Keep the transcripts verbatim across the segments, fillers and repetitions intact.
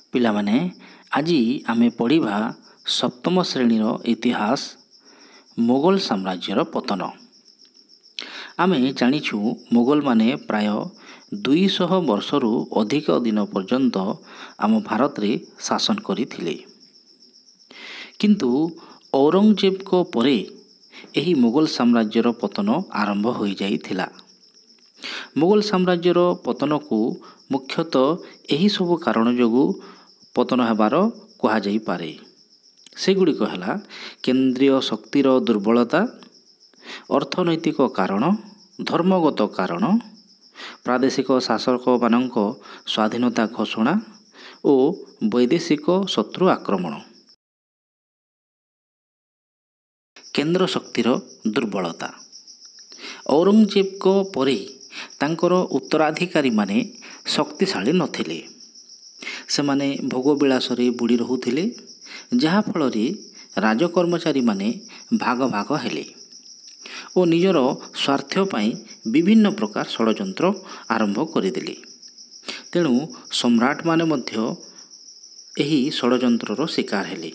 ପିଲାମାନେ ଆଜି ଆମେ ପଢ଼ିବା ସପ୍ତମ ଶ୍ରେଣୀର ଇତିହାସ ମୋଗଲ ସାମ୍ରାଜ୍ୟର ପତନ। ଆମେ ଜାଣିଛୁ ମୋଗଲମାନେ ପ୍ରାୟ ଦୁଇଶହ ବର୍ଷରୁ ଅଧିକ ଦିନ ପର୍ଯ୍ୟନ୍ତ ଆମ ଭାରତରେ ଶାସନ କରିଥିଲେ। କିନ୍ତୁ ଔରଙ୍ଗଜେବଙ୍କ ପରେ ଏହି ମୋଗଲ ସାମ୍ରାଜ୍ୟର ପତନ ଆରମ୍ଭ ହୋଇଯାଇଥିଲା। ମୋଗଲ ସାମ୍ରାଜ୍ୟର ପତନକୁ ମୁଖ୍ୟତଃ ଏହିସବୁ କାରଣ ଯୋଗୁଁ ପତନ ହେବାର କୁହାଯାଇପାରେ। ସେଗୁଡ଼ିକ ହେଲା କେନ୍ଦ୍ରୀୟ ଶକ୍ତିର ଦୁର୍ବଳତା, ଅର୍ଥନୈତିକ କାରଣ, ଧର୍ମଗତ କାରଣ, ପ୍ରାଦେଶିକ ଶାସକମାନଙ୍କ ସ୍ୱାଧୀନତା ଘୋଷଣା ଓ ବୈଦେଶିକ ଶତ୍ରୁ ଆକ୍ରମଣ। କେନ୍ଦ୍ର ଶକ୍ତିର ଦୁର୍ବଳତା। ଔରଙ୍ଗଜେବଙ୍କ ପରେ ତାଙ୍କର ଉତ୍ତରାଧିକାରୀମାନେ ଶକ୍ତିଶାଳୀ ନଥିଲେ। ସେମାନେ ଭୋଗବିଳାସରେ ବୁଡ଼ି ରହୁଥିଲେ, ଯାହାଫଳରେ ରାଜକର୍ମଚାରୀମାନେ ଭାଗ ଭାଗ ହେଲେ ଓ ନିଜର ସ୍ୱାର୍ଥ ପାଇଁ ବିଭିନ୍ନ ପ୍ରକାର ଷଡ଼ଯନ୍ତ୍ର ଆରମ୍ଭ କରିଦେଲେ। ତେଣୁ ସମ୍ରାଟମାନେ ମଧ୍ୟ ଏହି ଷଡ଼ଯନ୍ତ୍ରର ଶିକାର ହେଲେ।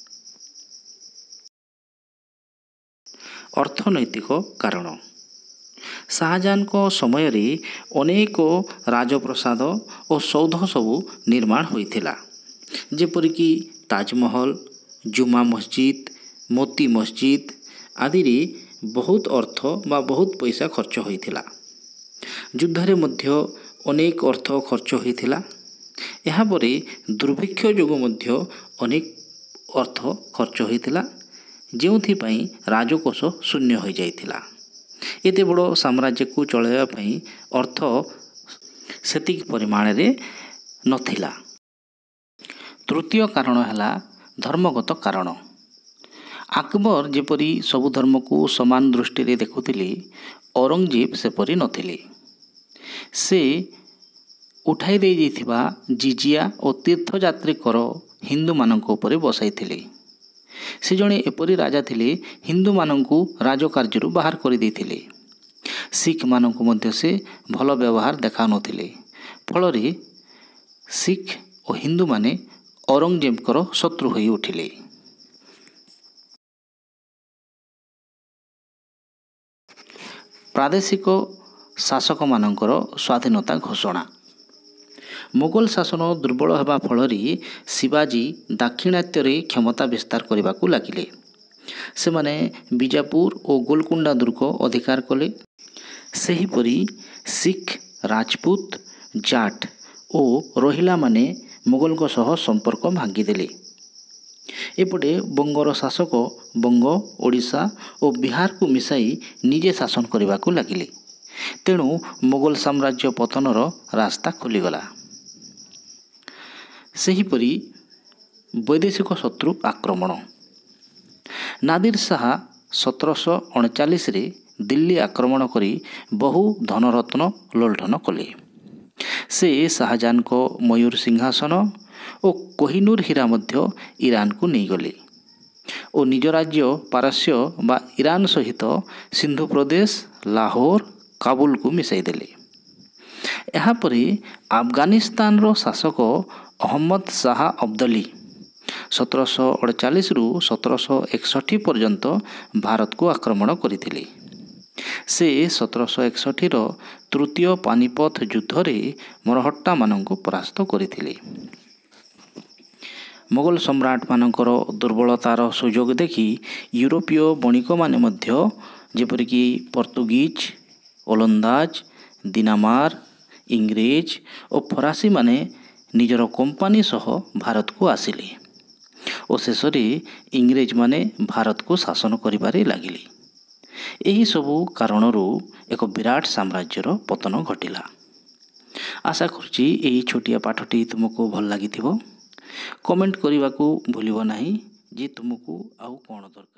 ଅର୍ଥନୈତିକ କାରଣ। ଶାହାଜାହାନଙ୍କ ସମୟରେ ଅନେକ ରାଜପ୍ରସାଦ ଓ ସୌଧ ସବୁ ନିର୍ମାଣ ହୋଇଥିଲା, ଯେପରିକି ତାଜମହଲ, ଜୁମା ମସଜିଦ, ମୋତି ମସଜିଦ ଆଦିରେ ବହୁତ ଅର୍ଥ ବା ବହୁତ ପଇସା ଖର୍ଚ୍ଚ ହୋଇଥିଲା। ଯୁଦ୍ଧରେ ମଧ୍ୟ ଅନେକ ଅର୍ଥ ଖର୍ଚ୍ଚ ହୋଇଥିଲା। ଏହାପରେ ଦୁର୍ଭିକ୍ଷ ଯୋଗୁଁ ମଧ୍ୟ ଅନେକ ଅର୍ଥ ଖର୍ଚ୍ଚ ହୋଇଥିଲା, ଯେଉଁଥିପାଇଁ ରାଜକୋଷ ଶୂନ୍ୟ ହୋଇଯାଇଥିଲା। ଏତେ ବଡ଼ ସାମ୍ରାଜ୍ୟକୁ ଚଳାଇବା ପାଇଁ ଅର୍ଥ ସେତିକି ପରିମାଣରେ ନଥିଲା। ତୃତୀୟ କାରଣ ହେଲା ଧର୍ମଗତ କାରଣ। ଆକବର ଯେପରି ସବୁ ଧର୍ମକୁ ସମାନ ଦୃଷ୍ଟିରେ ଦେଖୁଥିଲେ, ଔରଙ୍ଗଜେବ ସେପରି ନଥିଲେ। ସେ ଉଠାଇ ଦେଇଯାଇଥିବା ଜିଜିଆ ଓ ତୀର୍ଥଯାତ୍ରୀ କର ହିନ୍ଦୁମାନଙ୍କ ଉପରେ ବସାଇଥିଲେ। ସେ ଜଣେ ଏପରି ରାଜା ଥିଲେ, ହିନ୍ଦୁମାନଙ୍କୁ ରାଜକାର୍ଯ୍ୟରୁ ବାହାର କରିଦେଇଥିଲେ। ଶିଖମାନଙ୍କୁ ମଧ୍ୟ ସେ ଭଲ ବ୍ୟବହାର ଦେଖାଉନଥିଲେ। ଫଳରେ ଶିଖ ଓ ହିନ୍ଦୁମାନେ ଔରଙ୍ଗଜେବଙ୍କର ଶତ୍ରୁ ହୋଇ ଉଠିଲେ। ପ୍ରାଦେଶିକ ଶାସକମାନଙ୍କର ସ୍ୱାଧୀନତା ଘୋଷଣା। ମୋଗଲ ଶାସନ ଦୁର୍ବଳ ହେବା ଫଳରେ ଶିବାଜୀ ଦାକ୍ଷିଣାତ୍ୟରେ କ୍ଷମତା ବିସ୍ତାର କରିବାକୁ ଲାଗିଲେ। ସେମାନେ ବିଜାପୁର ଓ ଗୋଲକୁଣ୍ଡା ଦୁର୍ଗ ଅଧିକାର କଲେ। ସେହିପରି ଶିଖ, ରାଜପୁତ, ଜାଟ ଓ ରୋହିଲାମାନେ ମୋଗଲଙ୍କ ସହ ସମ୍ପର୍କ ଭାଙ୍ଗିଦେଲେ। ଏପଟେ ବଙ୍ଗର ଶାସକ ବଙ୍ଗ, ଓଡ଼ିଶା ଓ ବିହାରକୁ ମିଶାଇ ନିଜେ ଶାସନ କରିବାକୁ ଲାଗିଲେ। ତେଣୁ ମୋଗଲ ସାମ୍ରାଜ୍ୟ ପତନର ରାସ୍ତା ଖୋଲିଗଲା। ସେହିପରି ବୈଦେଶିକ ଶତ୍ରୁ ଆକ୍ରମଣ। ନାଦିର ଶାହା ସତରଶହ ଅଣଚାଳିଶରେ ଦିଲ୍ଲୀ ଆକ୍ରମଣ କରି ବହୁ ଧନରତ୍ନ ଲୁଣ୍ଠନ କଲେ। ସେ ଶାହାଜାହାନଙ୍କ ମୟୂର ସିଂହାସନ ଓ କୋହିନୂର ହୀରା ମଧ୍ୟ ଇରାନକୁ ନେଇଗଲେ ଓ ନିଜ ରାଜ୍ୟ ପାରସ୍ୟ ବା ଇରାନ ସହିତ ସିନ୍ଧୁ ପ୍ରଦେଶ, ଲାହୋର, କାବୁଲକୁ ମିଶାଇଦେଲେ। ଏହାପରେ ଆଫଗାନିସ୍ତାନର ଶାସକ ଅହମ୍ମଦ ଶାହ ଅବଦଲୀ ସତରଶହ ଅଡ଼ଚାଳିଶରୁ ସତରଶହ ଏକଷଠି ପର୍ଯ୍ୟନ୍ତ ଭାରତକୁ ଆକ୍ରମଣ କରିଥିଲେ। ସେ ସତରଶହ ଏକଷଠିର ତୃତୀୟ ପାନିପଥ ଯୁଦ୍ଧରେ ମରହଟ୍ଟାମାନଙ୍କୁ ପରାସ୍ତ କରିଥିଲେ। ମୋଗଲ ସମ୍ରାଟମାନଙ୍କର ଦୁର୍ବଳତାର ସୁଯୋଗ ଦେଖି ୟୁରୋପୀୟ ବଣିକମାନେ ମଧ୍ୟ, ଯେପରିକି ପର୍ତ୍ତୁଗୀଜ, ଓଲନ୍ଦାଜ, ଦିନାମାର, ଇଂରେଜ ଓ ଫରାସୀମାନେ ନିଜର କମ୍ପାନୀ ସହ ଭାରତକୁ ଆସିଲେ ଓ ଶେଷରେ ଇଂରେଜମାନେ ଭାରତକୁ ଶାସନ କରିବାରେ ଲାଗିଲେ। ଏହିସବୁ କାରଣରୁ ଏକ ବିରାଟ ସାମ୍ରାଜ୍ୟର ପତନ ଘଟିଲା। ଆଶା କରୁଛି ଏହି ଛୋଟିଆ ପାଠଟି ତୁମକୁ ଭଲ ଲାଗିଥିବ। କମେଣ୍ଟ କରିବାକୁ ଭୁଲିବ ନାହିଁ ଯେ ତୁମକୁ ଆଉ କ'ଣ ଦରକାର।